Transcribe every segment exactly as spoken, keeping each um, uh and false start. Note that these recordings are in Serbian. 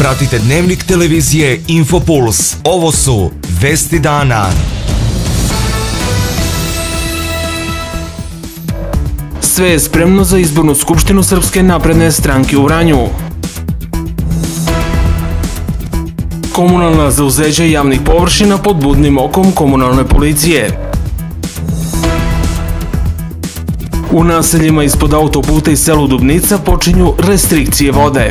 Pratite dnevnik televizije Infopuls. Ovo su Vesti dana. Sve je spremno za izbornu skupštinu Srpske napredne stranke u Vranju. Komunalna zauzeća javnih površina pod budnim okom komunalne policije. U naseljima ispod autoputa i selu Dubnica počinju restrikcije vode.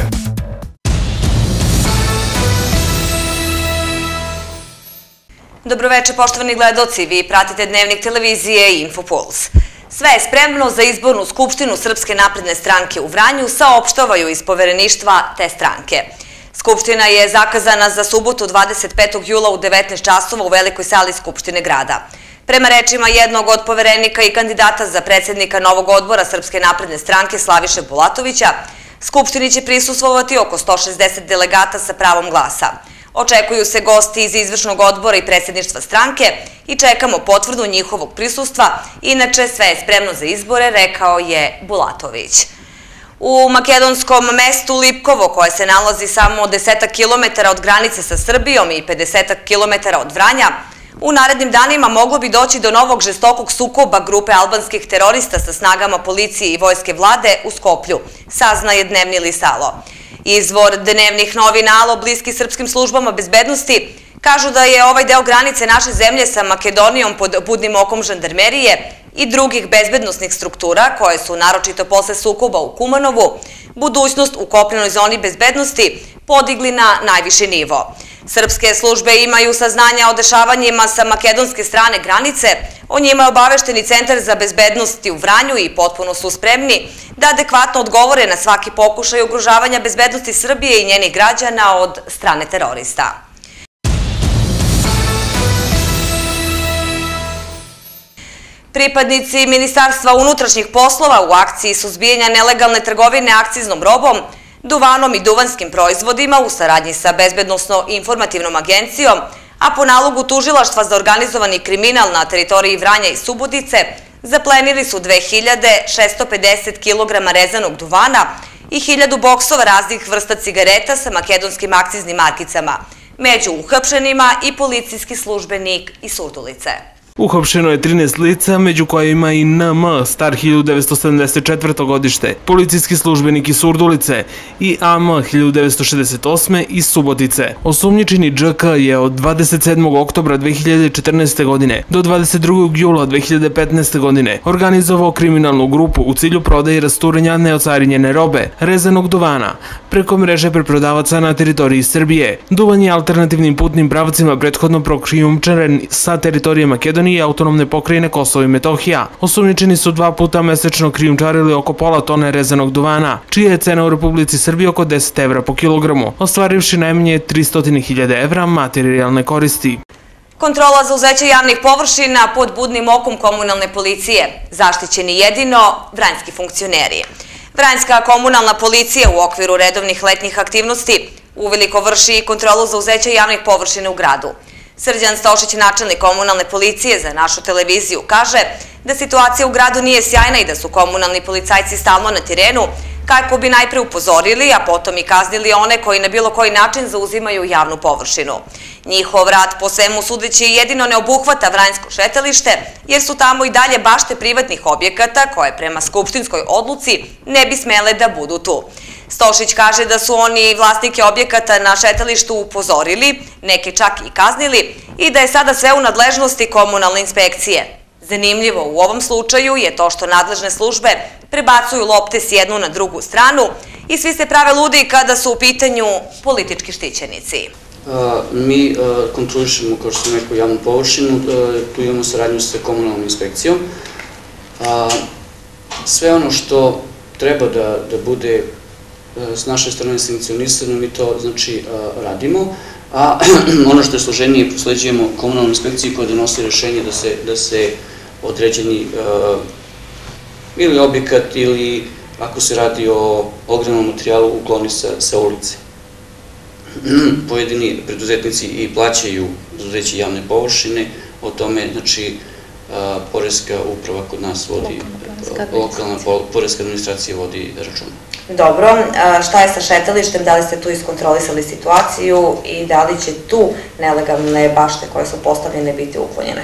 Dobroveče, poštovani gledaoci, vi pratite dnevnik televizije Infopuls. Sve je spremno za izbornu skupštinu Srpske napredne stranke u Vranju, saopštavaju iz povereništva te stranke. Skupština je zakazana za subotu dvadeset petog jula u devetnaest časova u velikoj sali Skupštine grada. Prema rečima jednog od poverenika i kandidata za predsjednika novog odbora Srpske napredne stranke Slaviše Bulatovića, Skupštini će prisustvovati oko sto šezdeset delegata sa pravom glasa. Očekuju se gosti iz izvršnog odbora i predsjedništva stranke i čekamo potvrdu njihovog prisustva, inače sve je spremno za izbore, rekao je Bulatović. U makedonskom mestu Lipkovo, koje se nalazi samo desetak kilometara od granice sa Srbijom i pedesetak kilometara od Vranja, u narednim danima moglo bi doći do novog žestokog sukoba grupe albanskih terorista sa snagama policije i vojske vlade u Skoplju, saznaje dnevni list Alo. Izvor dnevnih novina Alo, bliski srpskim službama bezbednosti, kažu da je ovaj deo granice naše zemlje sa Makedonijom pod budnim okom žandarmerije i drugih bezbednostnih struktura, koje su naročito posle sukoba u Kumanovu, budućnost u kopnenoj zoni bezbednosti podigli na najviši nivo. Srpske službe imaju saznanja o dešavanjima sa makedonske strane granice, o njima je obavešteni Centar za bezbednost u Vranju i potpuno su spremni da adekvatno odgovore na svaki pokušaj ugrožavanja bezbednosti Srbije i njenih građana od strane terorista. Pripadnici Ministarstva unutrašnjih poslova u akciji suzbijanja nelegalne trgovine akciznom robom, duvanom i duvanskim proizvodima u saradnji sa Bezbednosno-informativnom agencijom, a po nalogu Tužilaštva za organizovani kriminal na teritoriji Vranja i Subotice, zaplenili su dve hiljade šessto pedeset kilograma rezanog duvana i hiljadu boksova raznih vrsta cigareta sa makedonskim akciznim markicama. Među uhapšenima i policijski službenik iz Surdulice. Uhapšeno je trinaest lica, među kojima i N M, star hiljadu devetsto sedamdeset četvrto godište, policijski službenik iz Surdulice i A M hiljadu devetsto šezdeset osme iz Subotice. Osumnjičeni Đ K je od dvadeset sedmog oktobra dve hiljade četrnaeste. godine do dvadeset drugog jula dve hiljade petnaeste. godine organizovao kriminalnu grupu u cilju prodaje i rasturenja neocarinjene robe, rezanog duvana, preko mreže preprodavaca na teritoriji Srbije. Duvan je alternativnim putnim pravcima prethodno prokrijumčaren sa teritorije Makedonije i autonomne pokrajine Kosovo i Metohija. Osumnjičeni su dva puta mesečno krijumčarili oko pola tone rezanog duvana, čija je cena u Republici Srbiji oko deset evra po kilogramu, ostvarivši najmanje tristo hiljada evra materijalne koristi. Kontrola zauzeća javnih površina pod budnim okom komunalne policije. Zaštićeni jedino vranjski funkcioneri. Vranjska komunalna policija u okviru redovnih letnjih aktivnosti uveliko vrši kontrolu zauzeća javnih površina u gradu. Srđan Stošić, načelnik komunalne policije za našu televiziju, kaže da situacija u gradu nije sjajna i da su komunalni policajci stalno na terenu kako bi najpre upozorili, a potom i kaznili one koji na bilo koji način zauzimaju javnu površinu. Njihov rad po svemu sudeći jedino ne obuhvata Vranjsko šetalište, jer su tamo i dalje bašte privatnih objekata koje prema skupštinskoj odluci ne bi smele da budu tu. Stošić kaže da su oni vlasnike objekata na šetalištu upozorili, neke čak i kaznili, i da je sada sve u nadležnosti komunalne inspekcije. Zanimljivo u ovom slučaju je to što nadležne službe prebacuju lopte s jednu na drugu stranu i svi se prave ludi kada su u pitanju politički štićenici. Mi kontrolišemo, kao što sam rekao, javnu površinu, tu imamo saradnju sa komunalnom inspekcijom. Sve ono što treba da bude s naše strane sankcionisano, mi to znači radimo, a ono što je složenije prosleđujemo komunalnoj inspekciji koja donosi rešenje da se određeni ili objekat ili ako se radi o ogromnom materijalu ukloni sa ulice. Pojedini preduzetnici i plaćaju zauzeće javne površine, o tome znači poreska uprava kod nas vodi, lokalna poreska administracija vodi račun. Dobro, šta je sa šetalištem, da li ste tu iskontrolisali situaciju i da li će tu nelegalne bašte koje su postavljene biti uklonjene?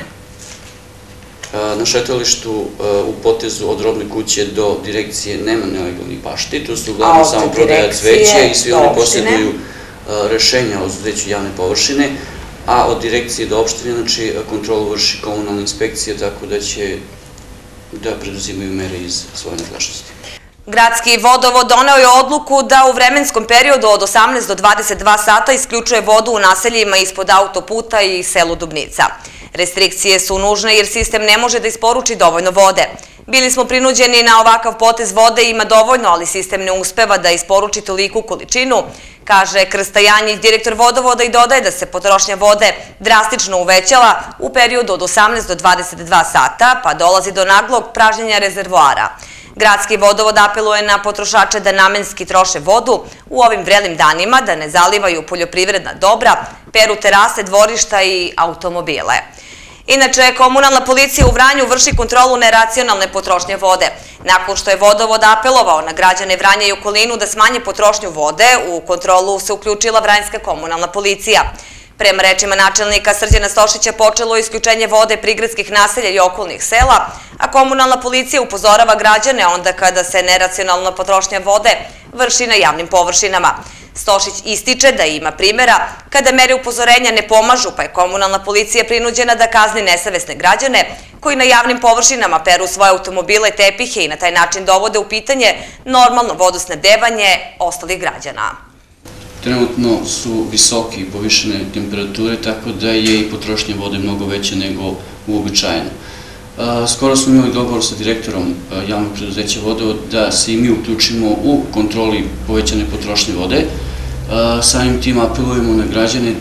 Na šetalištu u potezu od Robne kuće do direkcije nema nelegalnih bašti, tu su uglavnom samo prodaja cveća i svi oni posjeduju rešenja o izuzeću javne površine, a od direkcije do opštine, znači, kontrolu vrši komunalna inspekcija, tako da će da preduzimaju mere iz svoje nadležnosti. Gradski vodovod doneo je odluku da u vremenskom periodu od osamnaest do dvadeset dva sata isključuje vodu u naseljima ispod autoputa i selu Dubnica. Restrikcije su nužne jer sistem ne može da isporuči dovoljno vode. Bili smo prinuđeni na ovakav potez, vode ima dovoljno, ali sistem ne uspeva da isporuči toliku količinu, kaže Krsta Janjić, direktor vodovoda, i dodaje da se potrošnja vode drastično uvećala u periodu od osamnaest do dvadeset dva sata, pa dolazi do naglog pražnjenja rezervoara. Gradski vodovod apeluje na potrošače da namenski troše vodu u ovim vrelim danima, da ne zalivaju poljoprivredna dobra, peru terase, dvorišta i automobile. Inače, komunalna policija u Vranju vrši kontrolu neracionalne potrošnje vode. Nakon što je vodovod apelovao na građane Vranja i okolinu da smanje potrošnju vode, u kontrolu se uključila Vranjska komunalna policija. Prema rečima načelnika Srđana Stošića, počelo je isključenje vode prigradskih naselja i okolnih sela, a komunalna policija upozorava građane onda kada se neracionalna potrošnja vode vrši na javnim površinama. Stošić ističe da ima primjera kada mere upozorenja ne pomažu, pa je komunalna policija prinuđena da kazni nesavesne građane koji na javnim površinama peru svoje automobile, tepihe i na taj način dovode u pitanje normalno vodosnabdevanje ostalih građana. Trenutno su visoke i povišene temperature, tako da je i potrošnja vode mnogo veća nego uobičajeno. Skoro smo imali dogovor sa direktorom javnog preduzeća Vodovod da se i mi uključimo u kontroli povećane potrošnje vode. Samim tim apelujemo na građane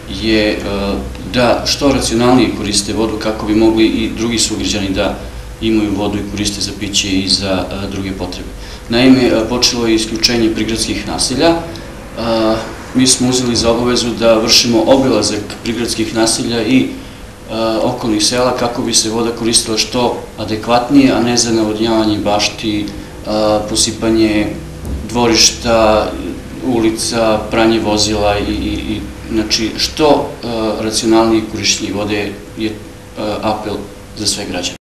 da što racionalnije koriste vodu kako bi mogli i drugi sugrađani da imaju vodu i koriste za piće i za druge potrebe. Naime, počelo je isključenje prigradskih naselja. Mi smo uzeli za obavezu da vršimo obilazak prigradskih naselja i okolnih sela kako bi se voda koristila što adekvatnije, a ne za navodnjavanje bašti, posipanje dvorišta, ulica, pranje vozila i znači što racionalnije korišćenje vode je apel za sve građane.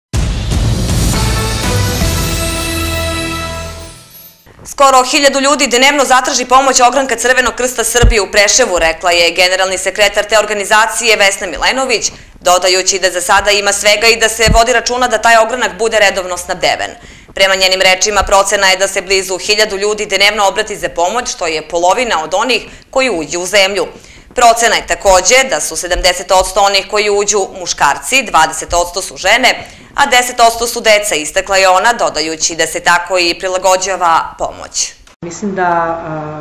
Skoro hiljadu ljudi dnevno zatraži pomoć ogranka Crvenog krsta Srbije u Preševu, rekla je generalni sekretar te organizacije Vesna Milenović, dodajući da za sada ima svega i da se vodi računa da taj ogranak bude redovno snabdeven. Prema njenim rečima, procena je da se blizu hiljadu ljudi dnevno obrati za pomoć, što je polovina od onih koji uđu u zemlju. Procena je takođe da su sedamdeset posto onih koji uđu muškarci, dvadeset posto su žene, a deset posto su deca, istakla je ona, dodajući da se tako i prilagođava pomoć. Mislim da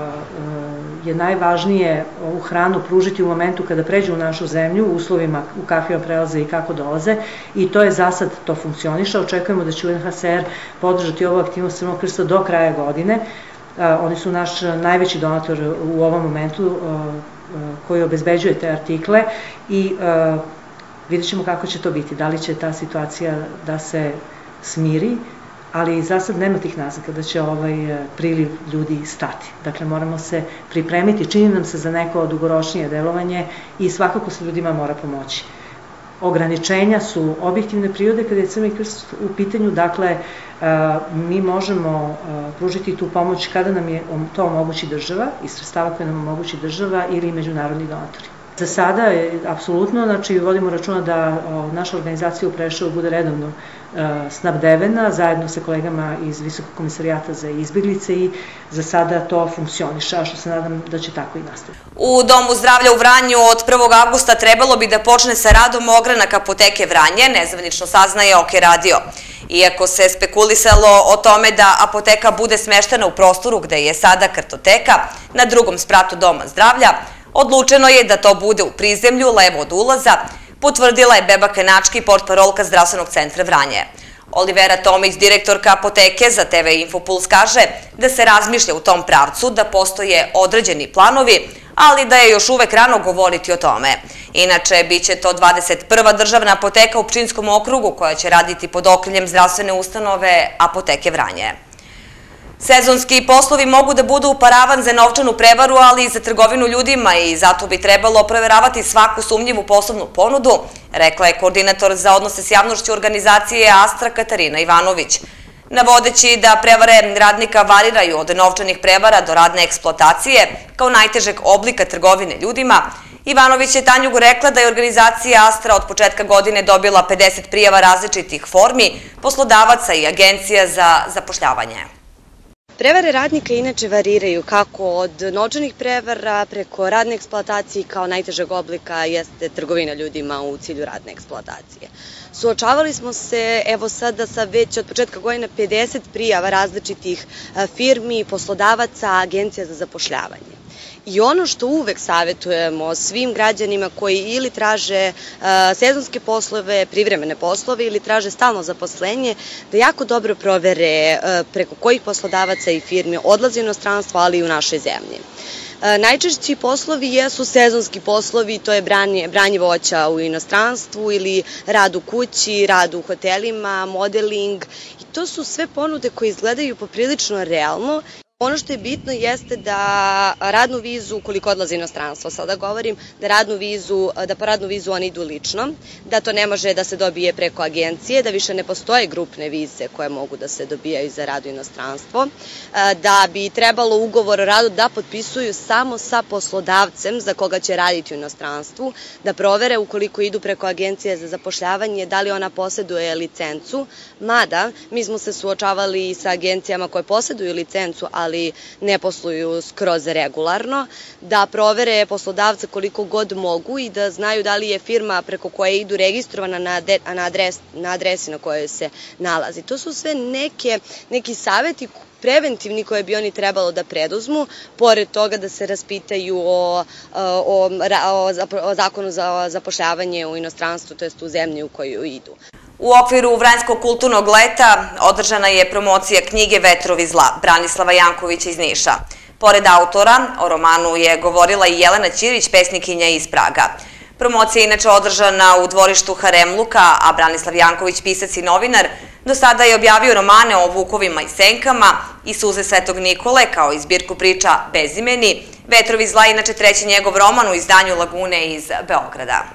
je najvažnije ovu hranu pružiti u momentu kada pređu u našu zemlju, u uslovima u kakvima prelaze i kako dolaze, i to je za sad, to funkcioniše. Očekujemo da će U N H C R podržati ovu aktivnost Crvenog krsta do kraja godine. Oni su naš najveći donator u ovom momentu koji obezbeđuje te artikle i vidjet ćemo kako će to biti, da li će ta situacija da se smiri, ali za sad nema tih naznaka da će ovaj priliv ljudi stati. Dakle, moramo se pripremiti, čini nam se za neko dugoročnije delovanje i svakako se ljudima mora pomoći. Ograničenja su objektivne prirode kada je Crveni krst u pitanju, dakle, mi možemo pružiti tu pomoć kada nam je to omogući država, iz sredstava koje nam omogući država ili međunarodni donatori. Za sada je apsolutno, znači vodimo računa da naša organizacija u Preševu bude redovno snabdevena, zajedno sa kolegama iz Visokog komisarijata za izbjeglice, i za sada to funkcioniše, a što se nadam da će tako i nastaviti. U Domu zdravlja u Vranju od prvog avgusta trebalo bi da počne sa radom ogranak apoteke Vranje, nezvanično saznaje OK radio. Iako se spekulisalo o tome da apoteka bude smeštena u prostoru gde je sada kartoteka, na drugom spratu Doma zdravlja, odlučeno je da to bude u prizemlju, levo od ulaza, potvrdila je Beba Kenački, portparolka Zdravstvenog centra Vranje. Olivera Tomić, direktorka apoteke za T V Infopuls, kaže da se razmišlja u tom pravcu, da postoje određeni planovi, ali da je još uvek rano govoriti o tome. Inače, bit će to dvadeset prva državna apoteka u Pčinjskom okrugu koja će raditi pod okriljem zdravstvene ustanove Apoteke Vranje. Sezonski poslovi mogu da budu paravan za novčanu prevaru, ali i za trgovinu ljudima i zato bi trebalo proveravati svaku sumnjivu poslovnu ponudu, rekla je koordinator za odnose s javnošću organizacije Astra Katarina Ivanović. Navodeći da prevare radnika variraju od novčanih prevara do radne eksploatacije kao najtežeg oblika trgovine ljudima, Ivanović je Tanjugu rekla da je organizacija Astra od početka godine dobila pedeset prijava različitih formi, poslodavaca i agencija za zapošljavanje. Prevare radnika inače variraju kako od novčanih prevara preko radne eksploatacije kao najtežeg oblika jeste trgovina ljudima u cilju radne eksploatacije. Suočavali smo se evo sada sa već od početka godine pedeset prijava različitih firmi, poslodavaca, agencija za zapošljavanje. I ono što uvek savjetujemo svim građanima koji ili traže sezonske poslove, privremene poslove ili traže stalno zaposlenje, da jako dobro provere preko kojih poslodavaca i firmi odlaze u inostranstvo, ali i u našoj zemlji. Najčešći poslovi jesu sezonski poslovi, to je branje, branje voća u inostranstvu ili rad u kući, rad u hotelima, modeling i to su sve ponude koje izgledaju poprilično realno. Ono što je bitno jeste da radnu vizu, koliko odlaze inostranstvo, sada govorim, da, radnu vizu, da po radnu vizu oni idu lično, da to ne može da se dobije preko agencije, da više ne postoje grupne vize koje mogu da se dobijaju za rad u inostranstvo, da bi trebalo ugovor o radu da potpisuju samo sa poslodavcem za koga će raditi u inostranstvu, da provere ukoliko idu preko agencije za zapošljavanje da li ona posjeduje licencu, mada mi smo se suočavali i sa agencijama koje posjeduju licencu, ali ne posluju skroz regularno, da provere poslodavca koliko god mogu i da znaju da li je firma preko koje idu registrovana na, na, adres, na adresi na kojoj se nalazi. To su sve neke, neki savjeti preventivni koje bi oni trebalo da preduzmu, pored toga da se raspitaju o, o, o, o zakonu za zapošljavanje u inostranstvu, to jest u zemlji u koju idu. U okviru Vranjskog kulturnog leta održana je promocija knjige Vetrovi zla Branislava Jankovića iz Niša. Pored autora, o romanu je govorila i Jelena Ćirić, pesnikinja iz Praga. Promocija je inače održana u dvorištu Haremluka, a Branislav Janković, pisac i novinar, do sada je objavio romane o vukovima i senkama i Suze Svetog Nikole, kao i zbirku priča Bezimeni. Vetrovi zla je inače treći njegov roman u izdanju Lagune iz Beograda.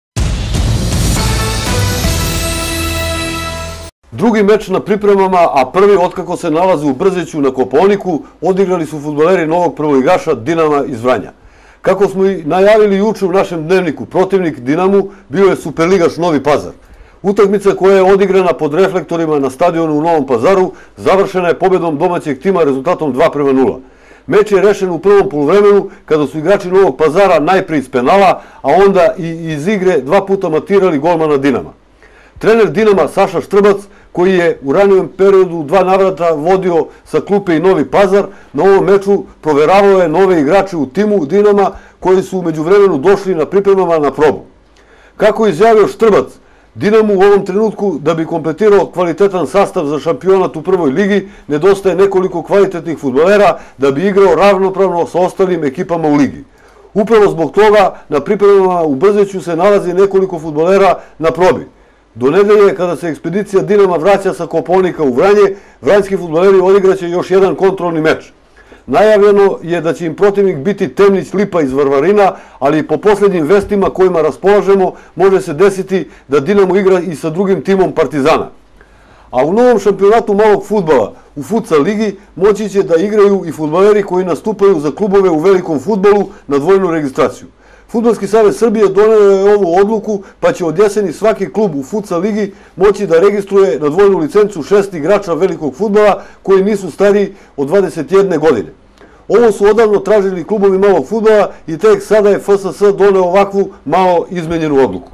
Drugi meč na pripremama, a prvi otkako se nalaze u Brzeću na Kopaoniku, odigrali su fudbaleri novog prvoligaša Dinama iz Vranja. Kako smo i najavili juče u našem dnevniku, protivnik Dinamu bio je superligaš Novi Pazar. Utakmica koja je odigrana pod reflektorima na stadionu u Novom Pazaru završena je pobedom domaćeg tima rezultatom dva prema nula. Meč je rešen u prvom poluvremenu kada su igrači Novog Pazara najprije iz penala, a onda i iz igre dva puta matirali golmana Dinama. Trener Dinama Saša Štrbac, koji je u ranijem periodu dva navrata vodio sa klupe i Novi Pazar, na ovom meču proveravao je nove igrače u timu Dinama koji su umeđu vremenu došli na pripremama na probu. Kako je izjavio Štrbac, Dinamu u ovom trenutku da bi kompletirao kvalitetan sastav za šampionat u prvoj ligi nedostaje nekoliko kvalitetnih fudbalera da bi igrao ravnopravno sa ostalim ekipama u ligi. Upravo zbog toga na pripremama u Brzeću se nalazi nekoliko fudbalera na probi. Do nedelje, kada se ekspedicija Dinama vraća sa Kopaonika u Vranje, vranjski fudbaleri odigraće još jedan kontrolni meč. Najavljeno je da će im protivnik biti Temnić Lipa iz Varvarina, ali po posljednjim vestima kojima raspolažemo može se desiti da Dinamo igra i sa drugim timom Partizana. A u novom šampionatu malog fudbala, u futsal ligi, moći će da igraju i fudbaleri koji nastupaju za klubove u velikom fudbalu na dvojnu registraciju. Fudbalski savez Srbije doneo je ovu odluku, pa će od jeseni svaki klub u futsal ligi moći da registruje na dvojnu licencu šest igrača velikog fudbala koji nisu stariji od dvadeset jedne godine. Ovo su odavno tražili klubovi malog fudbala i tek sada je F S S doneo ovakvu malo izmenjenu odluku.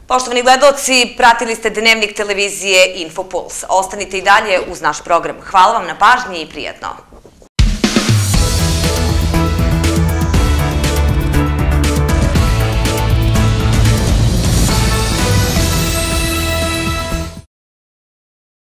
Poštovani gledaoci, pratili ste dnevnik televizije Infopuls. Ostanite i dalje uz naš program. Hvala vam na pažnji i prijatno.